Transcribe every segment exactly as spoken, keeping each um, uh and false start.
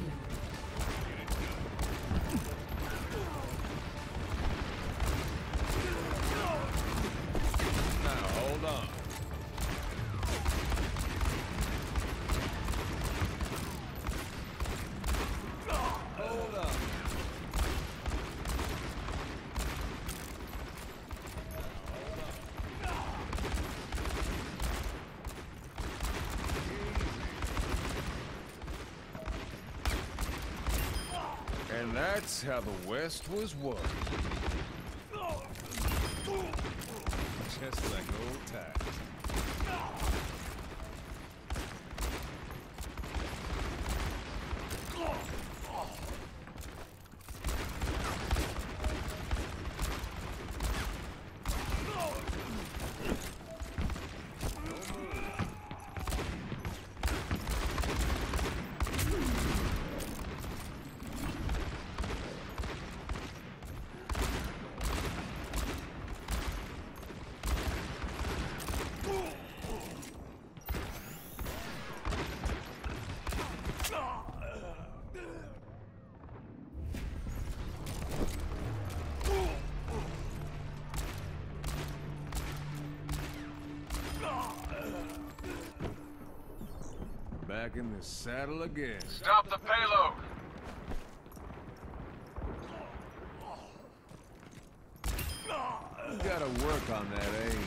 Now hold on. Hold up. And that's how the West was won. Just like old times. Back in the saddle again. Stop the payload! You gotta work on that aim.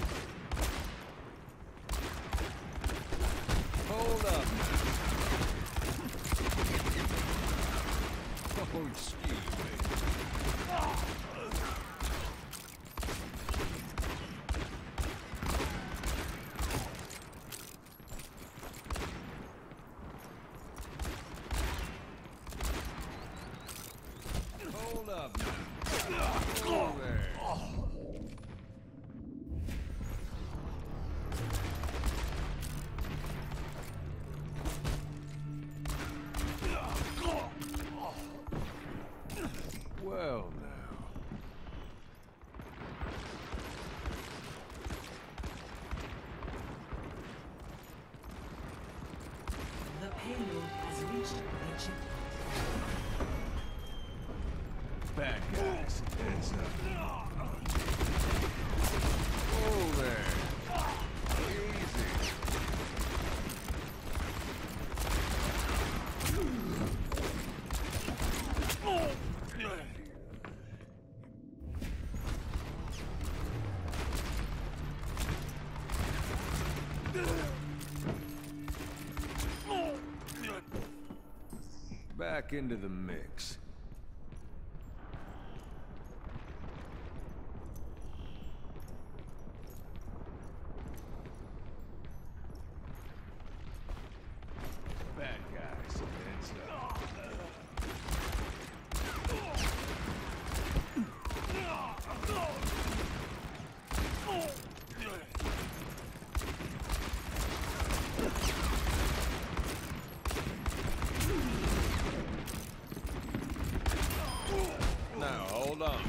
Hold up now. Oh, excuse me. Hold up now. Oh, there. Well, now. The payload has reached the checkpoint. Bad guys, heads up. Oh, there. Easy. Back into the mix. Bad guys, heads up. Now, hold on.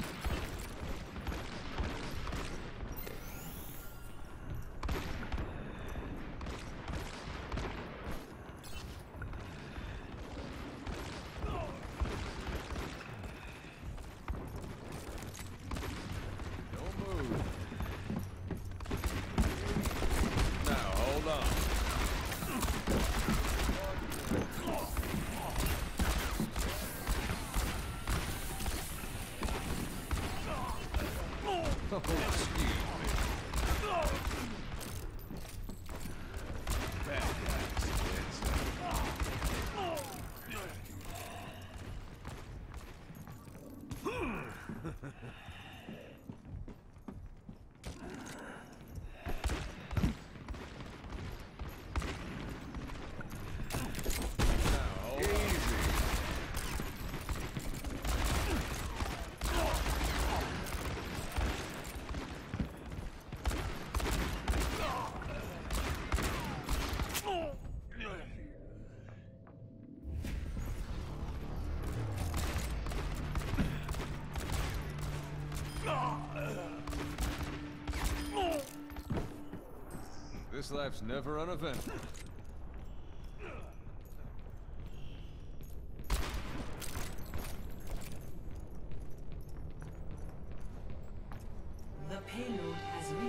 Don't move. Now, hold on. Oh, excuse me. Bad guys, heads up. This life's never uneventful.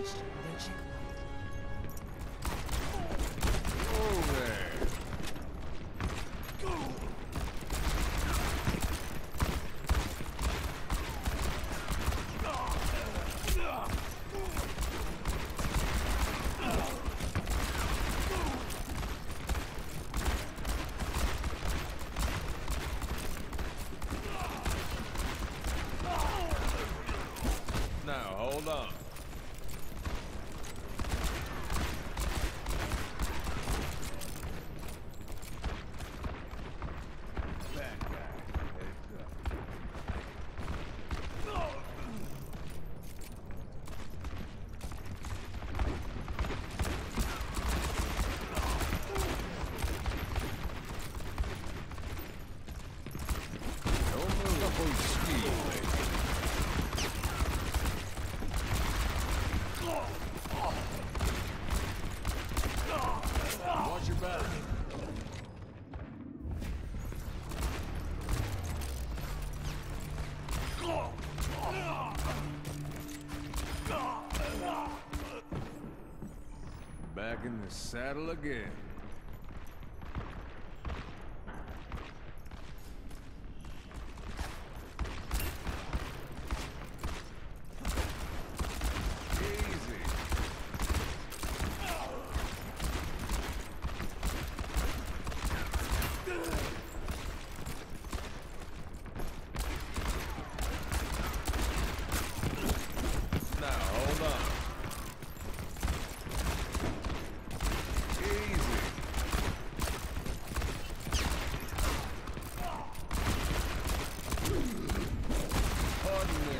reached the checkpoint. Oh, there. Now, hold on. Bad guy. Heads up. Don't move up on speed, baby. Watch your back. Back in the saddle again. Easy. Now, hold on. Easy. Pardon me.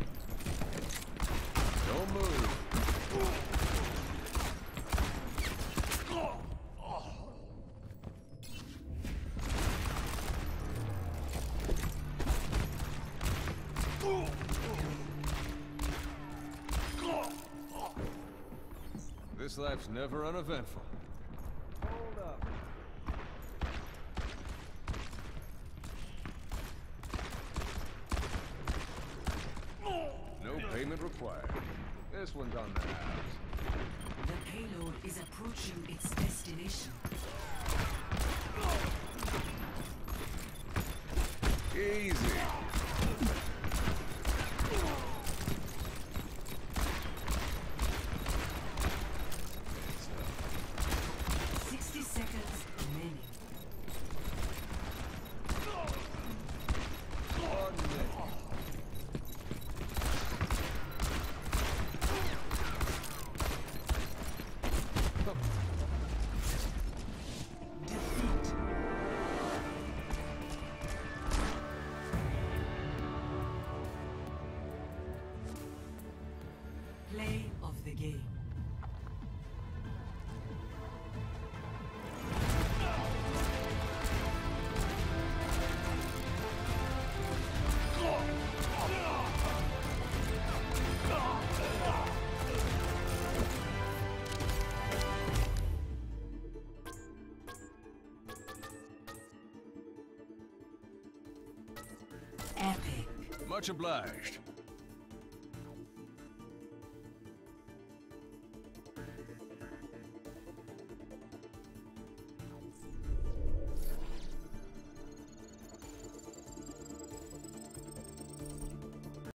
Don't move. This life's never uneventful. Hold up. No payment required. This one's on the house. The payload is approaching its destination. Easy. sixty seconds remaining. Pardon me. Defeat. Play of the game. Epic. Much obliged.